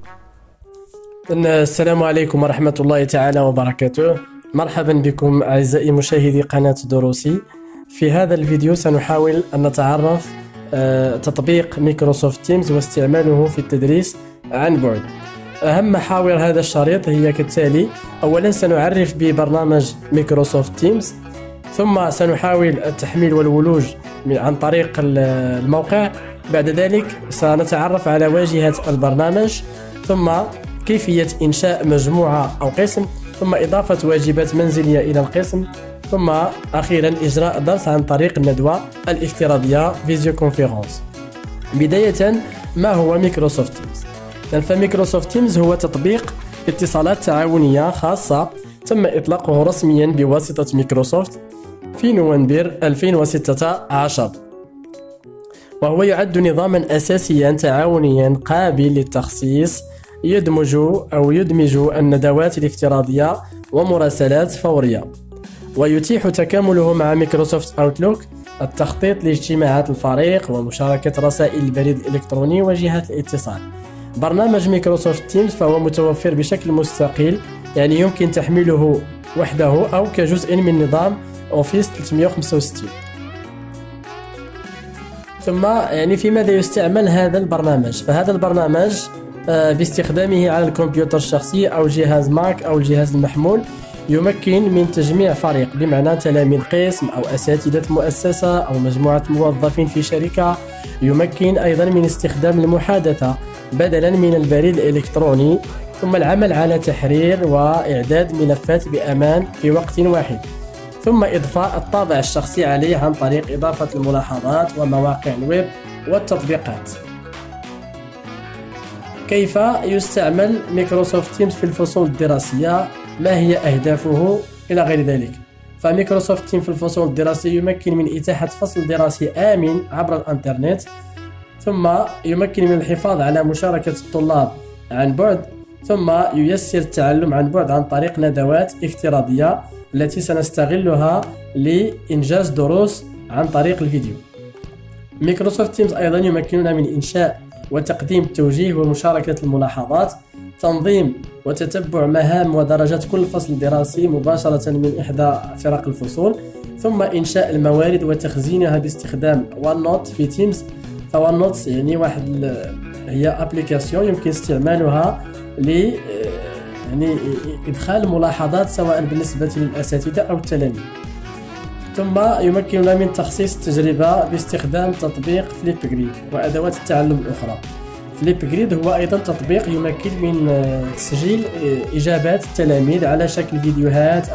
السلام عليكم ورحمة الله تعالى وبركاته. مرحبا بكم أعزائي مشاهدي قناة دروسي. في هذا الفيديو سنحاول أن نتعرف تطبيق مايكروسوفت تيمز واستعماله في التدريس عن بعد. أهم محاور هذا الشريط هي كالتالي: أولا سنعرف ببرنامج مايكروسوفت تيمز، ثم سنحاول التحميل والولوج عن طريق الموقع. بعد ذلك سنتعرف على واجهة البرنامج، ثم كيفية إنشاء مجموعة أو قسم، ثم إضافة واجبات منزلية إلى القسم، ثم أخيرا إجراء درس عن طريق الندوة الافتراضية فيديو كونفيرنس. بداية، ما هو مايكروسوفت تيمز؟ فمايكروسوفت تيمز هو تطبيق اتصالات تعاونية خاصة تم إطلاقه رسميا بواسطة مايكروسوفت في نوفمبر 2016، وهو يعد نظاما أساسيا تعاونيا قابل للتخصيص يدمج الندوات الافتراضية ومراسلات فورية، ويتيح تكامله مع مايكروسوفت أوتلوك التخطيط لاجتماعات الفريق ومشاركة رسائل البريد الإلكتروني وجهات الاتصال. برنامج مايكروسوفت تيمز فهو متوفر بشكل مستقل، يعني يمكن تحميله وحده أو كجزء من نظام أوفيس 365. ثم في ماذا يستعمل هذا البرنامج؟ فهذا البرنامج باستخدامه على الكمبيوتر الشخصي أو جهاز ماك أو الجهاز المحمول يمكن من تجميع فريق، بمعنى تلاميذ قسم أو أساتذة مؤسسة أو مجموعة موظفين في شركة. يمكن أيضا من استخدام المحادثة بدلا من البريد الإلكتروني، ثم العمل على تحرير وإعداد ملفات بأمان في وقت واحد، ثم إضفاء الطابع الشخصي عليه عن طريق إضافة الملاحظات ومواقع الويب والتطبيقات. كيف يستعمل مايكروسوفت تيمز في الفصول الدراسية؟ ما هي أهدافه؟ إلى غير ذلك. فمايكروسوفت تيمز في الفصول الدراسية يمكن من إتاحة فصل دراسي آمن عبر الإنترنت، ثم يمكن من الحفاظ على مشاركة الطلاب عن بعد، ثم ييسر التعلم عن بعد عن طريق ندوات افتراضية التي سنستغلها لإنجاز دروس عن طريق الفيديو. مايكروسوفت تيمز أيضا يمكننا من إنشاء وتقديم التوجيه ومشاركة الملاحظات، تنظيم وتتبع مهام ودرجات كل فصل دراسي مباشرة من إحدى فرق الفصول، ثم إنشاء الموارد وتخزينها باستخدام وان نوت في تيمز. فوان نوت هي أبليكاسيون يمكن استعمالها ل إدخال ملاحظات سواء بالنسبة للأساتذة أو التلاميذ. ثم يمكننا من تخصيص التجربة باستخدام تطبيق فليب جريد وأدوات التعلم الأخرى. فليب جريد هو أيضا تطبيق يمكن من تسجيل إجابات التلاميذ على شكل فيديوهات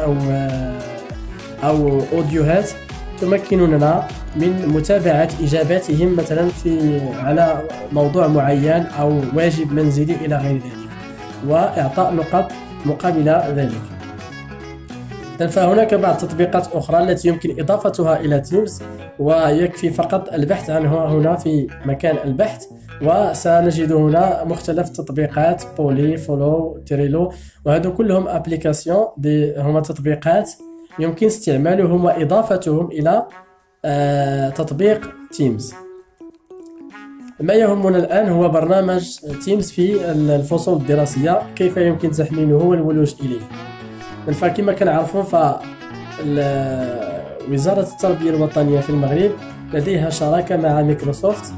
أو أوديوهات، تمكننا من متابعة إجاباتهم مثلا على موضوع معين أو واجب منزلي إلى غير ذلك، وإعطاء نقاط مقابل ذلك. فهناك بعض التطبيقات أخرى التي يمكن إضافتها إلى تيمز، ويكفي فقط البحث عنها هنا في مكان البحث، وسنجد هنا مختلف التطبيقات: بولي، فولو، تريلو، وهذو كلهم أبليكاسيون هما تطبيقات يمكن استعمالهم وإضافتهم إلى تطبيق تيمز. ما يهمنا الآن هو برنامج تيمز في الفصول الدراسية، كيف يمكن تحميله والولوج إليه. فكما كنعرفوا وزارة التربية الوطنية في المغرب لديها شراكة مع مايكروسوفت،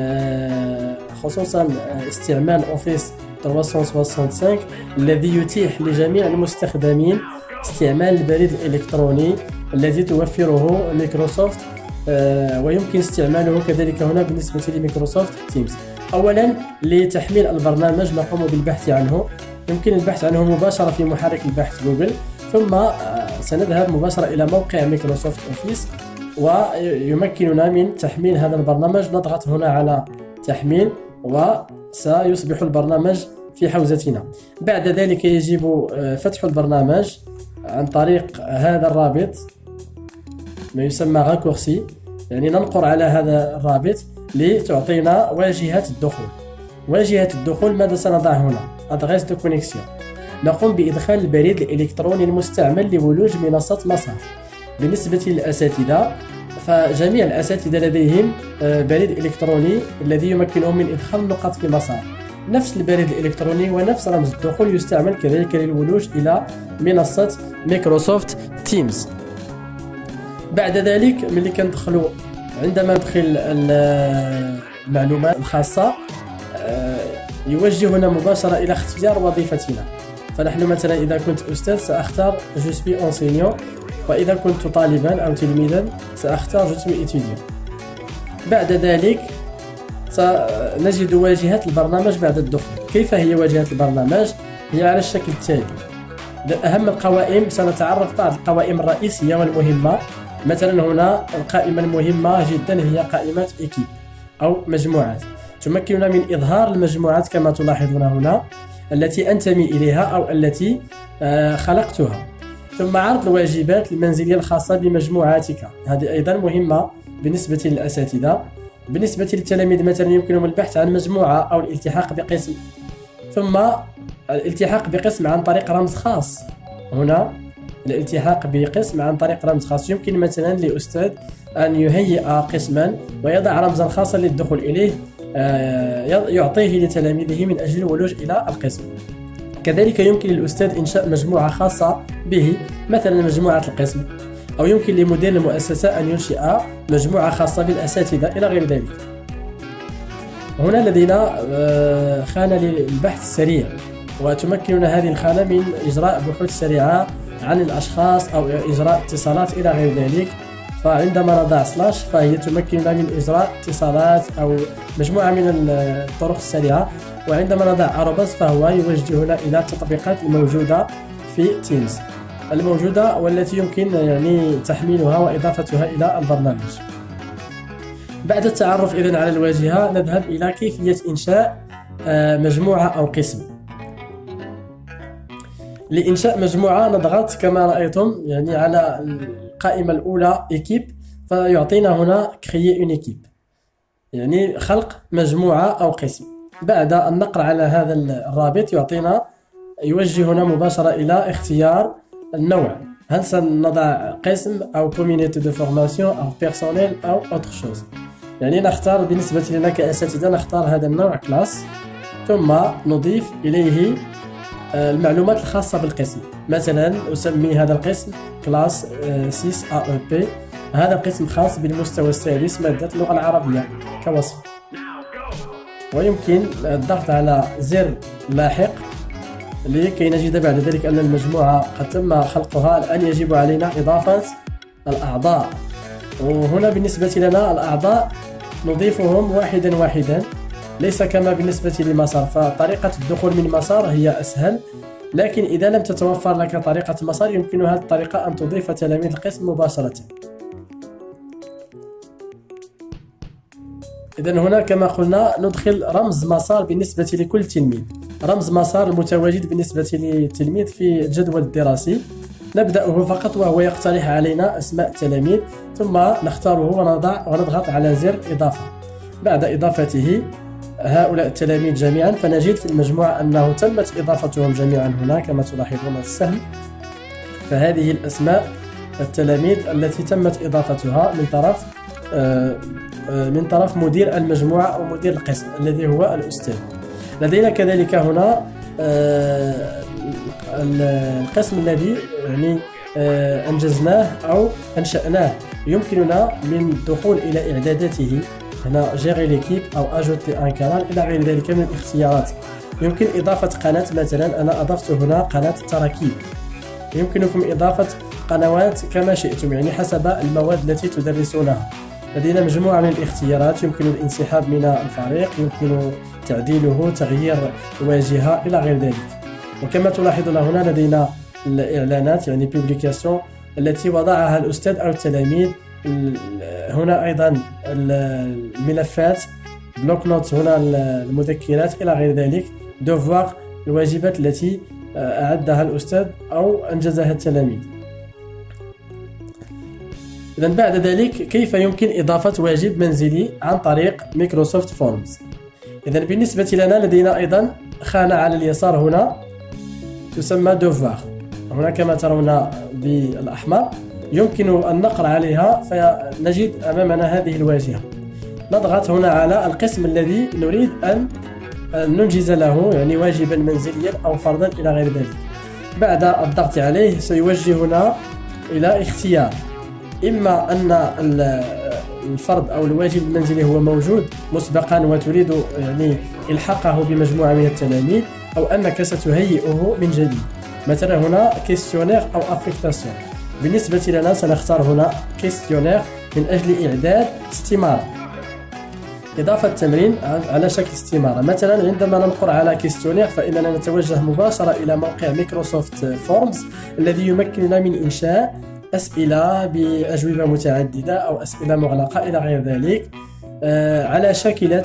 خصوصا استعمال أوفيس 365 الذي يتيح لجميع المستخدمين استعمال البريد الإلكتروني الذي توفره مايكروسوفت، ويمكن استعماله كذلك هنا بالنسبة لمايكروسوفت تيمز. أولا، لتحميل البرنامج نقوم بالبحث عنه، يمكن البحث عنه مباشرة في محرك البحث جوجل، ثم سنذهب مباشرة إلى موقع مايكروسوفت أوفيس، ويمكننا من تحميل هذا البرنامج. نضغط هنا على تحميل وسيصبح البرنامج في حوزتنا. بعد ذلك يجب فتح البرنامج عن طريق هذا الرابط، ما يسمى راكورسي، ننقر على هذا الرابط لتعطينا واجهة الدخول. واجهة الدخول ماذا سنضع هنا؟ أدغيس دو كونيكسيون. نقوم بإدخال البريد الإلكتروني المستعمل لولوج منصة مسار. بالنسبة للأساتذة فجميع الأساتذة لديهم بريد إلكتروني الذي يمكنهم من إدخال النقاط في مسار. نفس البريد الإلكتروني ونفس رمز الدخول يستعمل كذلك للولوج إلى منصة مايكروسوفت تيمز. بعد ذلك ملي كندخلوا عندما ندخل المعلومات الخاصة يوجهنا مباشرة إلى اختيار وظيفتنا. فنحن مثلا إذا كنت أستاذ سأختار جو سوي أونسينيون، وإذا كنت طالبا أو تلميذا سأختار جو سوي إتيديون. بعد ذلك سنجد واجهة البرنامج بعد الدخول. كيف هي واجهة البرنامج؟ هي على الشكل التالي. أهم القوائم سنتعرف بعض القوائم الرئيسية والمهمة. مثلا هنا القائمة المهمة جدا هي قائمة إيكيب أو مجموعات، تمكننا من إظهار المجموعات كما تلاحظون هنا التي أنتمي إليها أو التي خلقتها. ثم عرض الواجبات المنزلية الخاصة بمجموعاتك، هذه أيضا مهمة بالنسبة للأساتذة. بالنسبة للتلاميذ مثلا يمكنهم البحث عن مجموعة أو الالتحاق بقسم، ثم الالتحاق بقسم عن طريق رمز خاص. هنا الالتحاق بقسم عن طريق رمز خاص، يمكن مثلا لأستاذ أن يهيئ قسما ويضع رمزا خاصا للدخول إليه يعطيه لتلاميذه من أجل الولوج إلى القسم. كذلك يمكن للأستاذ إنشاء مجموعة خاصة به، مثلا مجموعة القسم، أو يمكن لمدير المؤسسة أن ينشئ مجموعة خاصة بالأساتذة إلى غير ذلك. هنا لدينا خانة للبحث السريع، وتمكننا هذه الخانة من إجراء بحوث سريعة عن الأشخاص أو إجراء اتصالات إلى غير ذلك. فعندما نضع سلاش فهي تمكننا من إجراء اتصالات أو مجموعة من الطرق السريعة، وعندما نضع أروباس فهو يوجهنا إلى التطبيقات الموجودة في تيمز الموجودة والتي يمكن يعني تحميلها وإضافتها إلى البرنامج. بعد التعرف إذن على الواجهة نذهب إلى كيفية إنشاء مجموعة أو قسم. لإنشاء مجموعة نضغط كما رأيتم يعني على القائمة الأولى إيكيب، فيعطينا هنا كريي اون إيكيب، يعني خلق مجموعة أو قسم. بعد النقر على هذا الرابط يوجهنا مباشرة إلى اختيار النوع، هل سنضع قسم أو كوميونيتي دو فورماسيون أو بيرسونيل أو أوتر شوز. يعني نختار بالنسبة لنا كأساتذة نختار هذا النوع كلاس، ثم نضيف إليه المعلومات الخاصة بالقسم. مثلا أسمي هذا القسم كلاس 6 AEP، هذا القسم خاص بالمستوى السادس مادة اللغة العربية كوصف. ويمكن الضغط على زر لاحق لكي نجد بعد ذلك أن المجموعة قد تم خلقها. الآن يجب علينا إضافة الأعضاء، وهنا بالنسبة لنا الأعضاء نضيفهم واحدا واحدا، ليس كما بالنسبة لمسار، فطريقة الدخول من مسار هي أسهل. لكن إذا لم تتوفر لك طريقة مسار يمكن هذه الطريقة أن تضيف تلاميذ القسم مباشرة. إذن هنا كما قلنا ندخل رمز مسار بالنسبة لكل تلميذ، رمز مسار المتواجد بالنسبة للتلميذ في الجدول الدراسي. نبدأه فقط وهو يقترح علينا أسماء التلاميذ، ثم نختاره ونضغط على زر إضافة. بعد إضافته هؤلاء التلاميذ جميعا فنجد في المجموعة أنه تمت إضافتهم جميعا هنا كما تلاحظون السهم. فهذه الأسماء التلاميذ التي تمت إضافتها من طرف مدير المجموعة أو مدير القسم الذي هو الأستاذ. لدينا كذلك هنا القسم الذي يعني أنجزناه أو أنشأناه، يمكننا من الدخول إلى إعداداته هنا جيري ليكيب أو أجوتي أن كانال إلى غير ذلك من الاختيارات. يمكن إضافة قناة، مثلا أنا أضفت هنا قناة تراكيب. يمكنكم إضافة قنوات كما شئتم يعني حسب المواد التي تدرسونها. لدينا مجموعة من الاختيارات، يمكن الانسحاب من الفريق، يمكن تعديله، تغيير الواجهة إلى غير ذلك. وكما تلاحظون هنا لدينا الإعلانات يعني بيبليكاسيون التي وضعها الأستاذ أو التلاميذ. هنا أيضا الملفات، بلوك نوت، هنا المذكرات إلى غير ذلك، دوفوار الواجبات التي أعدها الأستاذ أو أنجزها التلاميذ. إذن بعد ذلك كيف يمكن إضافة واجب منزلي عن طريق مايكروسوفت فورمز. إذن بالنسبة لنا لدينا أيضا خانة على اليسار هنا تسمى دوفوار، هنا كما ترون بالأحمر يمكن النقر عليها فنجد أمامنا هذه الواجهة. نضغط هنا على القسم الذي نريد أن ننجز له يعني واجبا منزليا أو فرضا إلى غير ذلك. بعد الضغط عليه سيوجهنا إلى اختيار، إما أن الفرض أو الواجب المنزلي هو موجود مسبقا وتريد يعني إلحاقه بمجموعة من التلاميذ، أو أنك ستهيئه من جديد. مثلا هنا كيستيونير أو افكتاسيون. بالنسبة لنا سنختار هنا كيستيونير من أجل إعداد استمارة، إضافة تمرين على شكل استمارة. مثلا عندما ننقر على كيستيونير فإننا نتوجه مباشرة إلى موقع مايكروسوفت فورمز الذي يمكننا من إنشاء أسئلة بأجوبة متعددة أو أسئلة مغلقة إلى غير ذلك، على شاكلة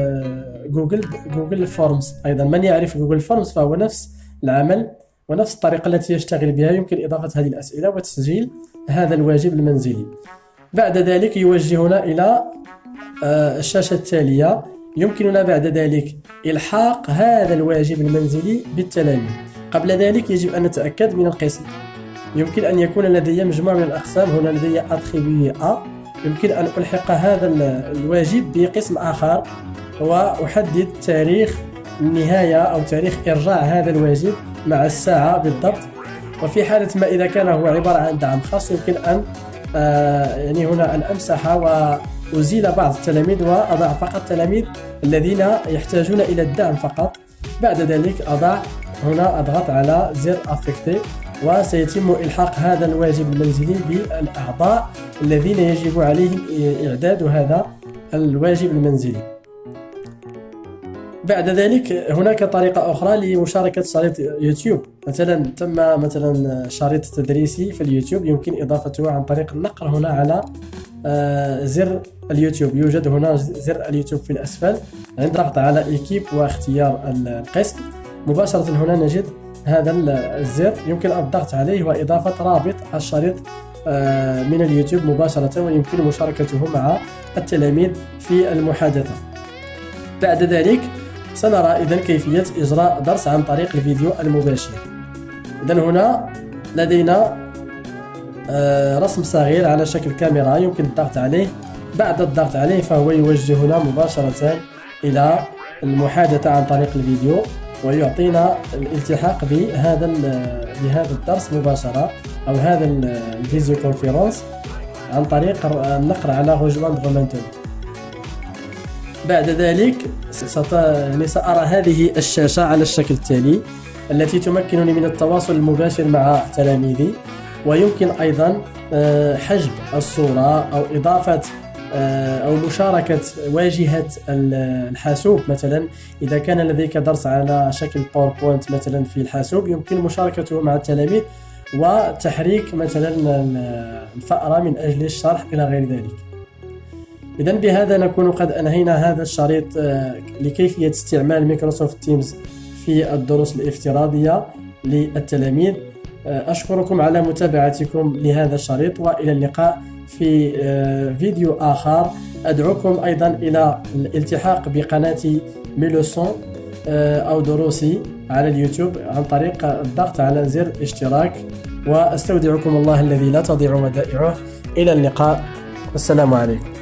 جوجل فورمز. أيضا من يعرف جوجل فورمز فهو نفس العمل ونفس الطريقة التي يشتغل بها. يمكن إضافة هذه الأسئلة وتسجيل هذا الواجب المنزلي. بعد ذلك يوجهنا إلى الشاشة التالية. يمكننا بعد ذلك إلحاق هذا الواجب المنزلي بالتلاميذ. قبل ذلك يجب أن نتأكد من القسم. يمكن أن يكون لدي مجموعة من الأقسام. هنا لدي أتريبيي أ، يمكن أن ألحق هذا الواجب بقسم آخر وأحدد تاريخ النهاية أو تاريخ إرجاع هذا الواجب مع الساعة بالضبط. وفي حالة ما إذا كان هو عبارة عن دعم خاص يمكن أن يعني هنا أن أمسح وأزيل بعض التلاميذ وأضع فقط التلاميذ الذين يحتاجون إلى الدعم فقط. بعد ذلك هنا أضغط على زر أفكتي، وسيتم إلحاق هذا الواجب المنزلي بالأعضاء الذين يجب عليهم إعداد هذا الواجب المنزلي. بعد ذلك هناك طريقة أخرى لمشاركة شريط يوتيوب. مثلا شريط تدريسي في اليوتيوب يمكن إضافته عن طريق النقر هنا على زر اليوتيوب. يوجد هنا زر اليوتيوب في الأسفل. عند ضغط على إيكيب واختيار القسم مباشرة هنا نجد هذا الزر، يمكن الضغط عليه وإضافة رابط الشريط من اليوتيوب مباشرة، ويمكن مشاركته مع التلاميذ في المحادثة. بعد ذلك سنرى إذن كيفية إجراء درس عن طريق الفيديو المباشر. إذن هنا لدينا رسم صغير على شكل كاميرا يمكن الضغط عليه. بعد الضغط عليه فهو يوجهنا مباشرة إلى المحادثة عن طريق الفيديو، ويعطينا الالتحاق بهذا الدرس مباشرة أو هذا الفيديو كونفيرنس عن طريق النقر على rejoindre maintenant. بعد ذلك سأرى هذه الشاشة على الشكل التالي التي تمكنني من التواصل المباشر مع تلاميذي، ويمكن أيضا حجب الصورة أو إضافة أو مشاركة واجهة الحاسوب. مثلا إذا كان لديك درس على شكل باوربوينت مثلا في الحاسوب يمكن مشاركته مع التلاميذ وتحريك مثلا الفأرة من أجل الشرح إلى غير ذلك. إذن بهذا نكون قد أنهينا هذا الشريط لكيفية استعمال مايكروسوفت تيمز في الدروس الافتراضية للتلاميذ. أشكركم على متابعتكم لهذا الشريط، وإلى اللقاء في فيديو آخر. أدعوكم أيضا إلى الالتحاق بقناتي ميلوسون أو دروسي على اليوتيوب عن طريق الضغط على زر اشتراك، وأستودعكم الله الذي لا تضيع ودائعه. إلى اللقاء، السلام عليكم.